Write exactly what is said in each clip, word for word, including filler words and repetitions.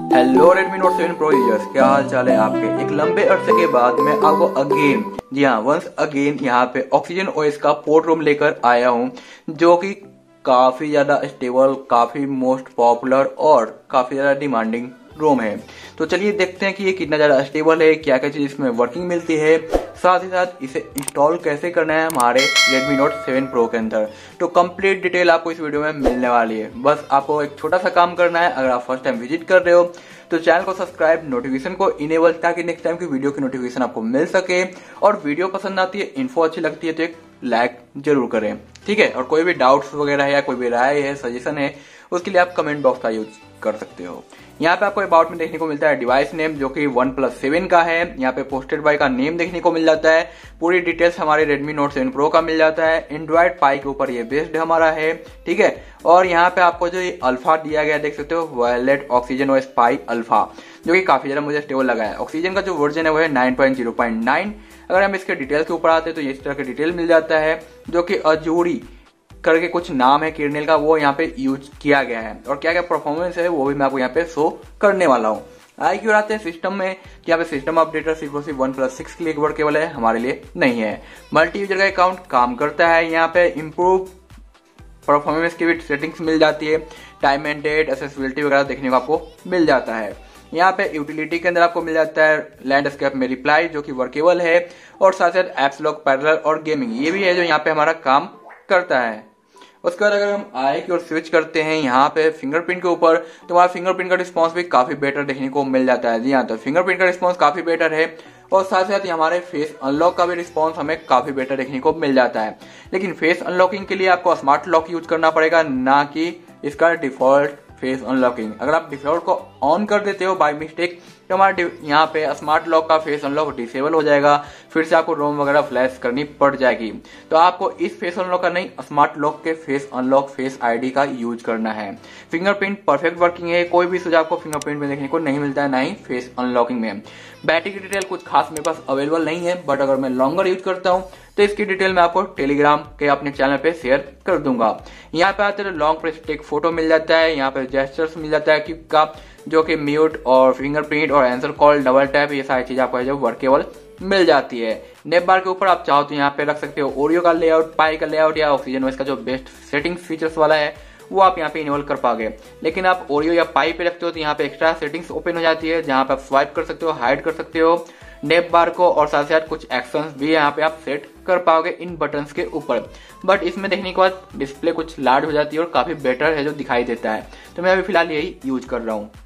Hello Redmi Note seven Pro users, क्या हाल चाल है आपके। एक लंबे अरसे के बाद मैं आपको अगेन जी हाँ वंस अगेन यहाँ पे ऑक्सीजन ओएस का पोर्ट रोम लेकर आया हूँ, जो कि काफी ज्यादा स्टेबल, काफी मोस्ट पॉपुलर और काफी ज्यादा डिमांडिंग रोम है। तो चलिए देखते हैं कि ये कितना ज्यादा स्टेबल है, क्या क्या चीज इसमें वर्किंग मिलती है, साथ ही साथ इसे इंस्टॉल कैसे करना है हमारे Redmi Note सेवन Pro के अंदर। तो कंप्लीट डिटेल आपको इस वीडियो में मिलने वाली है। बस आपको एक छोटा सा काम करना है। अगर आप फर्स्ट टाइम विजिट कर रहे हो तो चैनल को सब्सक्राइब, नोटिफिकेशन को इनेबल, ताकि नेक्स्ट टाइम की वीडियो की नोटिफिकेशन आपको मिल सके। और वीडियो पसंद आती है, इन्फो अच्छी लगती है तो एक लाइक जरूर करें, ठीक है। और कोई भी डाउट्स वगैरह है या कोई भी राय है, सजेशन है, उसके लिए आप कमेंट बॉक्स का यूज कर सकते हो। यहाँ पे आपको अबाउट में देखने को मिलता है डिवाइस नेम, जो कि वन प्लस सेवन का है। यहाँ पे पोस्टेड बाय का नेम देखने को मिल जाता है। पूरी डिटेल्स हमारे Redmi Note सेवन Pro का मिल जाता है। एंड्रॉइड पाई के ऊपर ये बेस्ड हमारा है, ठीक है। और यहाँ पे आपको जो ये अल्फा दिया गया देख सकते हो, Violet Oxygen OS Pie alpha, जो कि काफी ज्यादा मुझे स्टेबल लगा है। ऑक्सीजन का जो वर्जन है वो है nine point zero point nine. अगर हम इसके डिटेल्स के ऊपर आते हैं तो इस तरह के डिटेल मिल जाता है, जो कि अजूरी करके कुछ नाम है किरनेल का, वो यहाँ पे यूज किया गया है। और क्या क्या परफॉर्मेंस है वो भी मैं आपको यहाँ पे शो करने वाला हूँ। आई क्यों आते हैं सिस्टम में, यहाँ पे सिस्टम अपडेटर सिर्फ और सिर्फ वन प्लस सिक्स के लिए वर्केबल है, हमारे लिए नहीं है। मल्टी यूजर का अकाउंट काम करता है। यहाँ पे इम्प्रूव परफॉर्मेंस की भी सेटिंग्स मिल जाती है। टाइम एंड डेट, एक्सेसिबिलिटी वगैरह देखने को आपको मिल जाता है। यहाँ पे यूटिलिटी के अंदर आपको मिल जाता है लैंडस्केप में रिप्लाई, जो कि वर्केबल है। और साथ साथ एप्स लॉक, पैरेलल और गेमिंग, ये भी है जो यहाँ पे हमारा काम करता है। उसके बाद अगर हम आए की ओर स्विच करते हैं यहाँ पे फिंगरप्रिंट के ऊपर, तो हमारा फिंगरप्रिंट का रिस्पॉन्स भी काफी बेटर देखने को मिल जाता है। जी हाँ, तो फिंगरप्रिंट का रिस्पॉन्स काफी बेटर है। और साथ साथ हमारे फेस अनलॉक का भी रिस्पॉन्स हमें काफी बेटर देखने को मिल जाता है। लेकिन फेस अनलॉकिंग के लिए आपको स्मार्ट लॉक यूज करना पड़ेगा, ना कि इसका डिफॉल्ट फेस अनलॉकिंग। अगर आप डिफॉल्ट को ऑन कर देते हो बाय मिस्टेक, तो हमारे यहाँ पे स्मार्ट लॉक का फेस अनलॉक डिसेबल हो जाएगा, फिर से आपको रोम वगैरह फ्लैश करनी पड़ जाएगी। तो आपको इस फेस अनलॉक का नहीं, स्मार्ट लॉक के फेस अनलॉक फेस आईडी का यूज करना है। फिंगरप्रिंट परफेक्ट वर्किंग है, कोई भी सुझाव आपको फिंगरप्रिंट में देखने को नहीं मिलता है, ना ही फेस अनलॉकिंग में। बैटरी की डिटेल कुछ खास मेरे पास अवेलेबल नहीं है, बट अगर मैं लॉन्गर यूज करता हूँ तो इसकी डिटेल मैं आपको टेलीग्राम के अपने चैनल पे शेयर कर दूंगा। यहाँ पे आते लॉन्ग प्रेस टेक फोटो मिल जाता है। यहाँ पे जेस्चर्स मिल जाता है क्लिक का, जो कि म्यूट और फिंगरप्रिंट और आंसर कॉल, डबल टैप, ये सारी चीज आपको जो वर्केबल मिल जाती है। नेप बार के ऊपर आप चाहो तो यहाँ पे रख सकते हो ओरियो का लेआउट, पाई का लेआउट, या ऑक्सीजन ओएस का जो बेस्ट सेटिंग फीचर्स वाला है वो आप यहाँ पे इनेबल कर पाओगे। लेकिन आप ओरियो या पाई पे रखते हो तो यहाँ पे एक्स्ट्रा सेटिंग्स ओपन हो जाती है, जहाँ पे आप स्वाइप कर सकते हो, हाइड कर सकते हो नेप बार को, और साथ साथ कुछ एक्शंस भी यहाँ पे आप सेट कर पाओगे इन बटन्स के ऊपर। बट इसमें देखने के बाद डिस्प्ले कुछ लार्ज हो जाती है और काफी बेटर है जो दिखाई देता है। तो मैं अभी फिलहाल यही यूज कर रहा हूँ।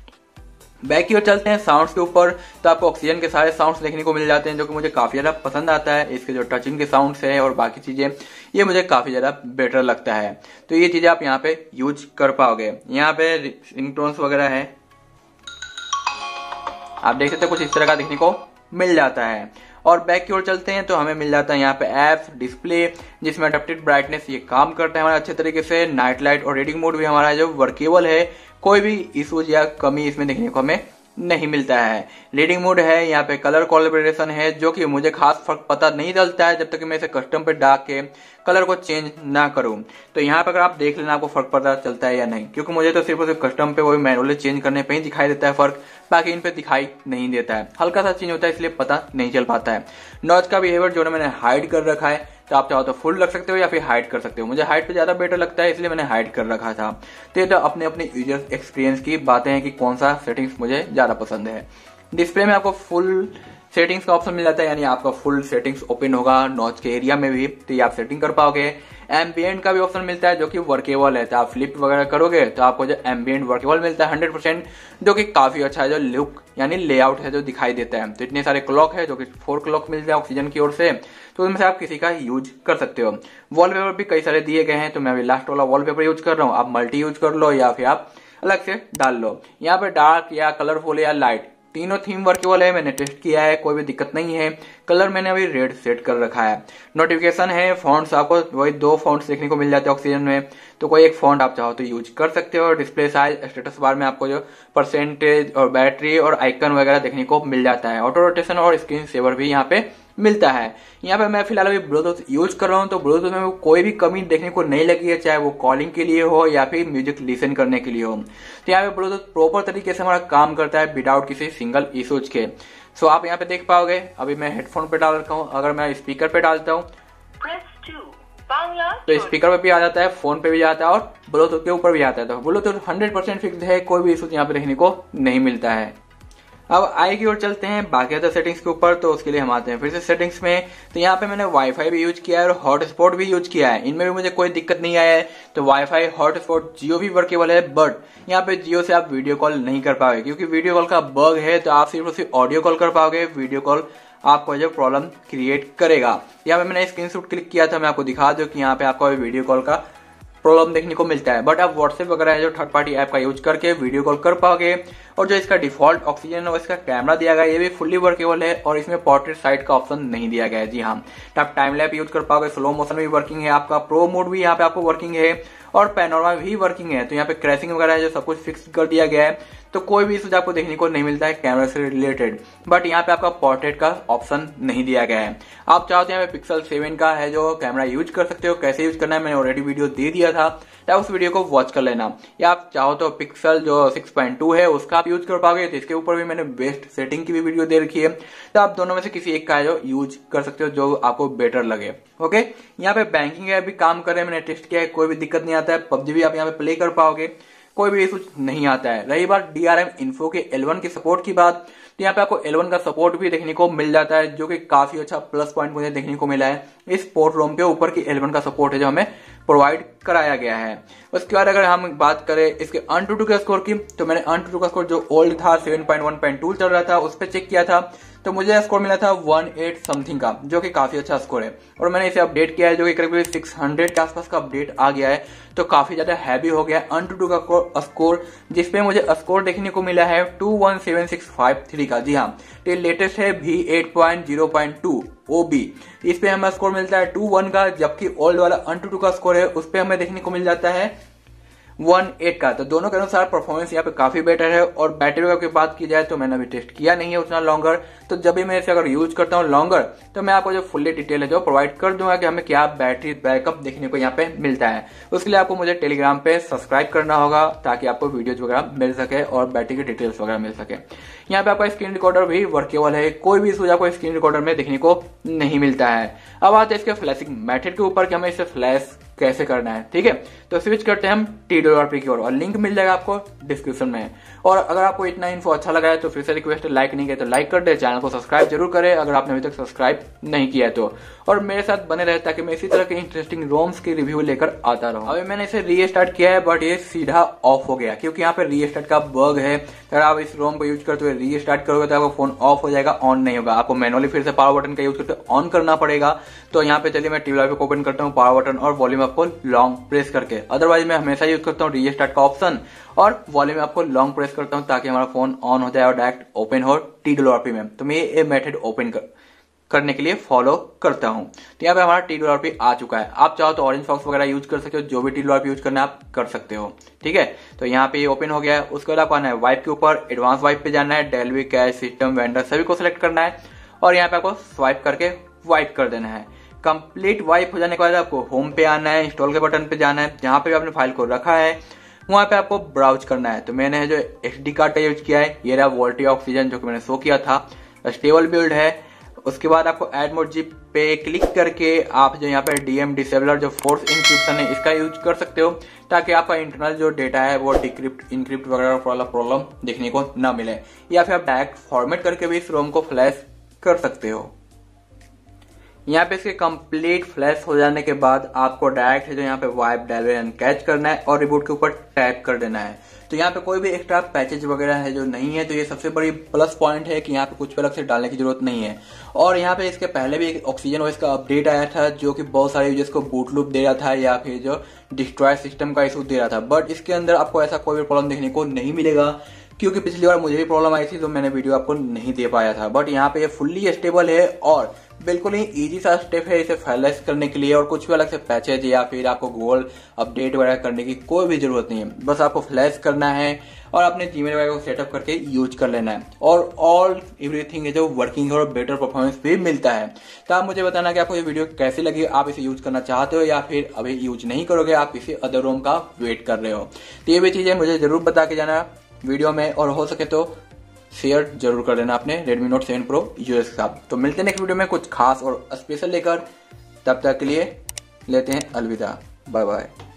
बैक की ओर चलते हैं साउंड्स के ऊपर, तो आपको ऑक्सीजन के सारे साउंड्स देखने को मिल जाते हैं, जो कि मुझे काफी ज्यादा पसंद आता है। इसके जो टचिंग के साउंड्स है और बाकी चीजें, ये मुझे काफी ज्यादा बेटर लगता है। तो ये चीजें आप यहाँ पे यूज कर पाओगे। यहाँ पे रिंगटोन्स वगैरह है, आप देख सकते हो, कुछ इस तरह का देखने को मिल जाता है। और बैक की ओर चलते हैं तो हमें मिल जाता है यहाँ पे एप्स, डिस्प्ले, जिसमें अडेप्टेड ब्राइटनेस ये काम करता है हमारा अच्छे तरीके से। नाइट लाइट और रीडिंग मोड भी हमारा जो वर्केबल है, कोई भी इशूज या कमी इसमें देखने को हमें नहीं मिलता है। रीडिंग मोड है, यहाँ पे कलर कोलैबोरेशन है, जो कि मुझे खास फर्क पता नहीं चलता है जब तक कि मैं इसे कस्टम पे डाल के कलर को चेंज ना करूं। तो यहाँ पे अगर आप देख लेना आपको फर्क पता चलता है या नहीं, क्योंकि मुझे तो सिर्फ और सिर्फ कस्टम पे वही मैनुअली चेंज करने पे ही दिखाई देता है फर्क, बाकी इन पे दिखाई नहीं देता है। हल्का सा चेंज होता है, इसलिए पता नहीं चल पाता है। नॉच का बिहेवियर जो मैंने हाइड कर रखा है, तो आप चाहो तो फुल रख सकते हो या फिर हाइड कर सकते हो। मुझे हाइड पे ज्यादा बेटर लगता है, इसलिए मैंने हाइड कर रखा था। तो ये तो अपने अपने यूजर एक्सपीरियंस की बातें हैं कि कौन सा सेटिंग्स मुझे ज्यादा पसंद है। डिस्प्ले में आपको फुल सेटिंग्स का ऑप्शन मिल जाता है, यानी आपका फुल सेटिंग्स ओपन होगा नॉच के एरिया में भी, तो ये आप सेटिंग कर पाओगे। एम्बियंट का भी ऑप्शन मिलता है, जो कि वर्केबल है। तो आप फ्लिप वगैरह करोगे तो आपको जो एम्बियंट वर्केबल मिलता है हंड्रेड परसेंट, जो कि काफी अच्छा है, जो लुक यानी लेआउट है जो दिखाई देता है। तो इतने सारे क्लॉक है, जो कि फोर क्लॉक मिलते हैं ऑक्सीजन की ओर से, तो उनमें से आप किसी का यूज कर सकते हो। वॉलपेपर भी कई सारे दिए गए हैं, तो मैं अभी लास्ट वाला वॉलपेपर यूज कर रहा हूँ। आप मल्टी यूज कर लो या फिर आप अलग से डाल लो। यहाँ पे डार्क या कलरफुल या लाइट, तीनों थीम वर्केबल है, मैंने टेस्ट किया है, कोई भी दिक्कत नहीं है। कलर मैंने अभी रेड सेट कर रखा है। नोटिफिकेशन है, फॉन्ट्स आपको वही दो फॉन्ट्स देखने को मिल जाते हैं ऑक्सीजन में, तो कोई एक फॉन्ट आप चाहो तो यूज कर सकते हो। डिस्प्ले साइज, स्टेटस बार में आपको जो परसेंटेज और बैटरी और आइकन वगैरह देखने को मिल जाता है। ऑटो रोटेशन और स्क्रीन सेवर भी यहाँ पे मिलता है। यहाँ पे मैं फिलहाल अभी ब्लूटूथ यूज कर रहा हूँ, तो ब्लूटूथ में कोई भी कमी देखने को नहीं लगी है, चाहे वो कॉलिंग के लिए हो या फिर म्यूजिक लिसन करने के लिए हो। तो यहाँ पे ब्लूटूथ प्रॉपर तरीके से हमारा काम करता है विदाउट किसी सिंगल इशूज के। सो आप यहाँ पे देख पाओगे, अभी मैं हेडफोन पे डाल रखा हूँ, अगर मैं स्पीकर पे डालता हूँ तो स्पीकर पे भी आ जाता है, फोन पे भी आता है और ब्लूटूथ के ऊपर भी आता है। तो ब्लूटूथ हंड्रेड परसेंट फिक्स है, कोई भी इशू यहाँ पे देखने को नहीं मिलता है। अब आई की ओर चलते हैं बाकी अदर सेटिंग्स के ऊपर, तो उसके लिए हम आते हैं फिर से सेटिंग्स में। तो यहाँ पे मैंने वाईफाई भी यूज किया है और हॉटस्पॉट भी यूज किया है, इनमें भी मुझे कोई दिक्कत नहीं आया है। तो वाईफाई हॉटस्पॉट जियो भी वर्केबल है, बट यहाँ पे जियो से आप वीडियो कॉल नहीं कर पाओगे क्योंकि वीडियो कॉल का बग है। तो आप सिर्फ और सिर्फ ऑडियो कॉल कर पाओगे, वीडियो कॉल आपको जो प्रॉब्लम क्रिएट करेगा। यहाँ पे मैंने स्क्रीनशॉट क्लिक किया था, मैं आपको दिखा दूं कि यहाँ पे आपको वीडियो कॉल का प्रॉब्लम देखने को मिलता है, बट आप व्हाट्सएप वगैरह है जो थर्ड पार्टी ऐप का यूज करके वीडियो कॉल कर पाओगे। और जो इसका डिफॉल्ट ऑक्सीजन और इसका कैमरा दिया गया है ये भी फुल्ली वर्केबल है और इसमें पोर्ट्रेट साइड का ऑप्शन नहीं दिया गया है। जी हाँ, तो आप टाइम लैप यूज कर पाओगे, स्लो मोशन भी वर्किंग है, आपका प्रो मोड भी यहाँ पे आपको वर्किंग है और पैनोरमा भी वर्किंग है। तो यहाँ पे क्रैशिंग वगैरह है जो सब कुछ फिक्स कर दिया गया है, तो कोई भी इशू आपको देखने को नहीं मिलता है कैमरा से रिलेटेड। बट यहाँ पे आपका पोर्ट्रेट का ऑप्शन नहीं दिया गया है। आप चाहो तो यहाँ पे पिक्सल सेवन का है जो कैमरा यूज कर सकते हो, कैसे यूज करना है मैंने ऑलरेडी वीडियो दे दिया था, तो उस वीडियो को वॉच कर लेना। या आप चाहो तो पिक्सल जो सिक्स पॉइंट टू है उसका आप यूज कर पाओगे, तो इसके ऊपर भी मैंने बेस्ट सेटिंग की भी वीडियो दे रखी है। तो आप दोनों में से किसी एक का जो यूज कर सकते हो जो आपको बेटर लगे। ओके, यहाँ पे बैंकिंग है भी काम कर रहे हैं, मैंने टेस्ट किया है, कोई भी दिक्कत नहीं आता है। पबजी भी आप यहाँ पे प्ले कर पाओगे, कोई भी इशू नहीं आता है। रही बात डीआरएम इन्फो के एल वन की सपोर्ट की बात, तो यहाँ पे आपको एल वन का सपोर्ट भी देखने को मिल जाता है, जो कि काफी अच्छा प्लस पॉइंट मुझे देखने को मिला है इस पोर्ट रोम पे ऊपर की एल वन का सपोर्ट है जो हमें प्रोवाइड कराया गया है। उसके बाद अगर हम बात करें इसके अनटूटू के स्कोर की, तो मैंने अनटूटू का स्कोर जो ओल्ड था seven point one point two चल रहा था उस पर चेक किया था, तो मुझे स्कोर मिला था वन एट समथिंग का, जो कि काफी अच्छा स्कोर है। और मैंने इसे अपडेट किया है जो कि करीब सिक्स हंड्रेड के आसपास का अपडेट आ गया है, तो काफी ज्यादा हैवी हो गया है अनटूटू का स्कोर, जिसपे मुझे स्कोर देखने को मिला है two one seven six five three का। जी हाँ, तो लेटेस्ट है V eight point zero point two O B, इस पे हमें स्कोर मिलता है टू वन का, जबकि ओल्ड वाला अनटूटू का स्कोर है उस पे हमें देखने को मिल जाता है वन एट का। तो दोनों के अनुसार परफॉर्मेंस यहाँ पे काफी बेटर है। और बैटरी बैकअप की बात की जाए तो मैंने अभी टेस्ट किया नहीं है उतना लॉन्गर, तो जब भी मैं इसे अगर यूज करता हूँ लॉन्गर तो मैं आपको जो फुल्ली डिटेल है जो प्रोवाइड कर दूंगा कि हमें क्या बैटरी बैकअप देखने को यहाँ पे मिलता है। उसके लिए आपको मुझे टेलीग्राम पे सब्सक्राइब करना होगा ताकि आपको वीडियोज वगैरह मिल सके और बैटरी की डिटेल्स वगैरह मिल सके। यहाँ पे आपका स्क्रीन रिकॉर्डर भी वर्केबल है, कोई भी इशू आपको स्क्रीन रिकॉर्डर में देखने को नहीं मिलता है। अब आते हैं इसके फ्लैशिंग मेथड के ऊपर कि हमें इसे फ्लैश कैसे करना है। ठीक है, तो स्विच करते हैं हम टी डब्ल्यू आर पी की ओर और लिंक मिल जाएगा आपको डिस्क्रिप्शन में। और अगर आपको इतना इन्फो अच्छा लगा है तो फिर से रिक्वेस्ट है, लाइक नहीं किया तो लाइक कर दे, चैनल को सब्सक्राइब जरूर करें अगर आपने अभी तक सब्सक्राइब नहीं किया है तो, और मेरे साथ बने रहे ताकि मैं इसी तरह के इंटरेस्टिंग रोम्स की रिव्यू लेकर आता रहूं। अभी मैंने इसे रीस्टार्ट किया है बट ये सीधा ऑफ हो गया क्योंकि यहाँ पे रीस्टार्ट का बग है। अगर आप इस रोम को यूज करते हुए रीस्टार्ट करोगे तो आपका फोन ऑफ हो जाएगा, ऑन नहीं होगा। आपको मैनुअली फिर से पावर बटन का यूज करके ऑन करना पड़ेगा। तो यहाँ पे चलिए मैं टीवी को ओपन करता हूँ, पावर बटन और वॉल्यूम आपको लॉन्ग प्रेस करके, अदरवाइज मैं हमेशा यूज करता हूँ रीस्टार्ट का ऑप्शन और वॉल्यूम आपको लॉन्ग प्रेस करता हूँ ताकि हमारा फोन ऑन हो जाए और डायरेक्ट ओपन हो टी डब्ल्यू आर पी में। तो मैं ये मेथड ओपन कर करने के लिए फॉलो करता हूं। तो यहाँ पे हमारा टी डब्ल्यू आर पी आ चुका है। आप चाहो तो ऑरेंज फॉक्स वगैरह यूज कर सकते हो, जो भी T W R P use करना है आप कर सकते हो। ठीक है, तो यहाँ पे ये ओपन हो गया है। उसके बाद आपको आना है वाइप के ऊपर, एडवांस वाइप पे जाना है, डेलवी कैश सिस्टम वेंडर सभी को सिलेक्ट करना है और यहाँ पे आपको स्वाइप करके वाइप कर देना है। कंप्लीट वाइप हो जाने के बाद आपको होम पे आना है, इंस्टॉल के बटन पे जाना है, जहां पे आपने फाइल को रखा है वहां पे आपको ब्राउज करना है। तो मैंने जो एसडी कार्ड का यूज किया है ये रहा वोल्टी ऑक्सीजन जो कि मैंने शो किया था, स्टेबल बिल्ड है। उसके बाद आपको एड मोड जिप पे क्लिक करके आप जो यहाँ पे डीएम डिसेबलर जो फोर्स इंक्रिप्शन है इसका यूज कर सकते हो ताकि आपका इंटरनल जो डेटा है वो डिक्रिप्ट इनक्रिप्ट वगैरह वाला प्रॉब्लम देखने को ना मिले, या फिर आप डायरेक्ट फॉर्मेट करके भी इस रोम को फ्लैश कर सकते हो। यहाँ पे इसके कंप्लीट फ्लैश हो जाने के बाद आपको डायरेक्ट है जो यहाँ पे वाइप डायलर एंड कैच करना है और रिबूट के ऊपर टैप कर देना है। तो यहाँ पे कोई भी एक्स्ट्रा पैचेज वगैरह है जो नहीं है, तो ये सबसे बड़ी प्लस पॉइंट है कि यहाँ पे कुछ अलग से डालने की जरूरत नहीं है। और यहाँ पे इसके पहले भी एक ऑक्सीजन ओएस का अपडेट आया था जो कि बहुत सारे यूजर्स को बूट लूप दे रहा था या फिर जो डिस्ट्रॉय सिस्टम का इशू दे रहा था, बट इसके अंदर आपको ऐसा कोई भी प्रॉब्लम देखने को नहीं मिलेगा। क्योंकि पिछली बार मुझे भी प्रॉब्लम आई थी तो मैंने वीडियो आपको नहीं दे पाया था। बट यहाँ पे ये फुल्ली स्टेबल है और बिल्कुल ही इजी सा स्टेप है इसे फाइनलाइज करने के लिए, और कुछ भी अलग से पैचेज या फिर आपको गूगल अपडेट वगैरह करने की कोई भी जरूरत नहीं है। बस आपको फ्लैश करना है और अपने जीमेल वगैरह को सेटअप करके यूज कर लेना है, और ऑल एवरीथिंग है जो वर्किंग है और बेटर परफॉर्मेंस भी मिलता है। तो आप मुझे बताना कि आपको ये वीडियो कैसी लगी, आप इसे यूज करना चाहते हो या फिर अभी यूज नहीं करोगे, आप किसी अदर रोम का वेट कर रहे हो। तो ये भी चीजें मुझे जरूर बता के जाना वीडियो में, और हो सके तो शेयर जरूर कर लेना अपने Redmi Note seven Pro users के साथ। तो मिलते हैं नेक्स्ट वीडियो में कुछ खास और स्पेशल लेकर, तब तक के लिए लेते हैं अलविदा, बाय बाय।